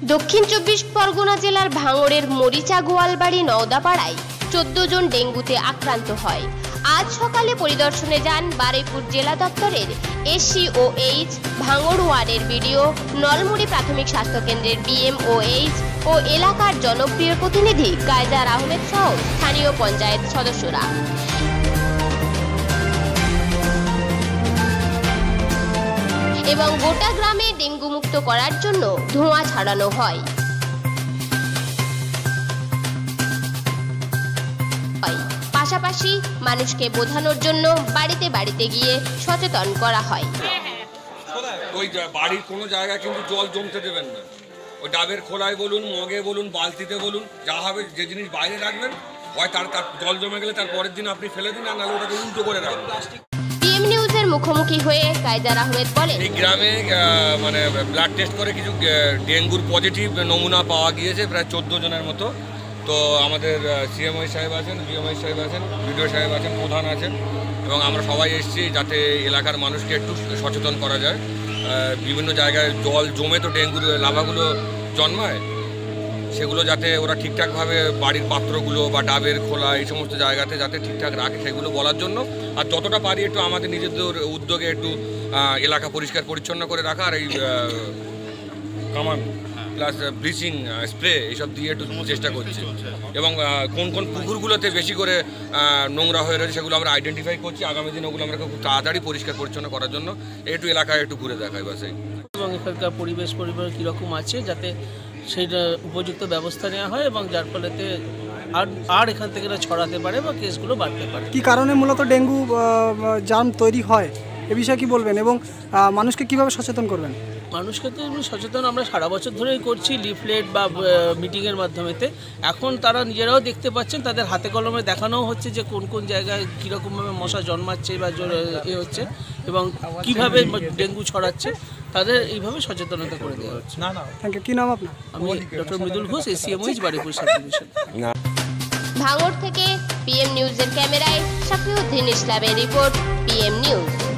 দক্ষিণ 24 পরগনা জেলার ভাঙড়ের মরিচা গোয়ালবাড়ি নওদাপাড়ায় 14 জন ডেঙ্গুতে আক্রান্ত হয়। আজ সকালে পরিদর্শনে যান বারুইপুর জেলা দপ্তরের SCOH, ভাঙড় ওয়ার্ডের বিডিও, নলমুড়ি প্রাথমিক স্বাস্থ্য কেন্দ্রের BMOH ও এলাকার জনপ্রিয় প্রতিনিধি কায়দার আহমেদ সহ স্থানীয় পঞ্চায়েত সদস্যরা। এবং গোটা গ্রামে ডেঙ্গু মুক্ত করার জন্য ধোঁয়া ছাড়ানো হয়। পাশাপাশি মানুষকে বোঝানোর জন্য বাড়িতে বাড়িতে গিয়ে সচেতন করা হয়। ওই বাড়ির কোনো জায়গায় কিন্তু জল জমতে দেবেন না। ওই ডাবের খোলায় বলুন, মগে বলুন, বালতিতে বলুন, যা হবে যে জিনিস বাইরে রাখবেন, হয় তার জল জমে গেলে তার পরের দিন আপনি ফেলে দিন, আর নাহলে ওটাকে উল্টো করে রাখবেন। PM নিউজের মুখোমুখি হয়ে কায়দার আহমেদ বলেন, এই গ্রামে মানে ব্লাড টেস্ট করে কিছু ডেঙ্গুর পজিটিভ নমুনা পাওয়া গিয়েছে, প্রায় 14 জনের মতো। তো আমাদের CMO সাহেব আছেন, BMO সাহেব আছেন, BDO সাহেব আছেন, প্রধান আছেন, এবং আমরা সবাই এসেছি যাতে এলাকার মানুষকে একটু সচেতন করা যায়। বিভিন্ন জায়গায় জল জমে তো ডেঙ্গুর লাভাগুলো জন্মায়, সেগুলো যাতে ওরা ঠিকঠাকভাবে বাড়ির পাত্রগুলো বা ডাবের খোলা এই সমস্ত জায়গাতে যাতে ঠিকঠাক রাখে সেগুলো বলার জন্য। আর যতটা পারি একটু আমাদের নিজেদের উদ্যোগে একটু এলাকা পরিষ্কার পরিচ্ছন্ন করে রাখা, আর এই কামান প্লাস ব্লিচিং স্প্রে এইসব দিয়ে একটু চেষ্টা করছি। এবং কোন কোন পুকুরগুলোতে বেশি করে নোংরা হয়ে রয়েছে সেগুলো আমরা আইডেন্টিফাই করছি। আগামী দিনে ওগুলো আমরা খুব তাড়াতাড়ি পরিষ্কার পরিচ্ছন্ন করার জন্য একটু এলাকায় একটু ঘুরে দেখাই বাস। এবং এখানকার পরিবেশ কীরকম আছে যাতে সেইটা উপযুক্ত ব্যবস্থা নেওয়া হয়, এবং যার ফলেতে আর এখান থেকে ছড়াতে পারে বা কেসগুলো বাড়তে পারে। কী কারণে মূলত ডেঙ্গু জার্ম তৈরি হয় এ বিষয়ে কী বলবেন, এবং মানুষকে কীভাবে সচেতন করবেন? মানুষকে তো এমনি সচেতন আমরা সারা বছর ধরেই করছি, লিফলেট বা মিটিংয়ের মাধ্যমেতে। এখন তারা নিজেরাও দেখতে পাচ্ছেন, তাদের হাতে কলমে দেখানোও হচ্ছে যে কোন কোন জায়গায় কীরকমভাবে মশা জন্মাচ্ছে বা হচ্ছে, এবং কিভাবে ডেঙ্গু ছড়াচ্ছে, তাদের এইভাবে সচেতনতা করে দেওয়া হচ্ছে। Thank you. কী নাম আপনার? আমি doctor Mridul Ghosh, SCMOH, Baruipur sub division. ভাঙড় থেকে PM নিউজের ক্যামেরায় শাফিউদ্দিন ইসলামের রিপোর্ট, PM নিউজ।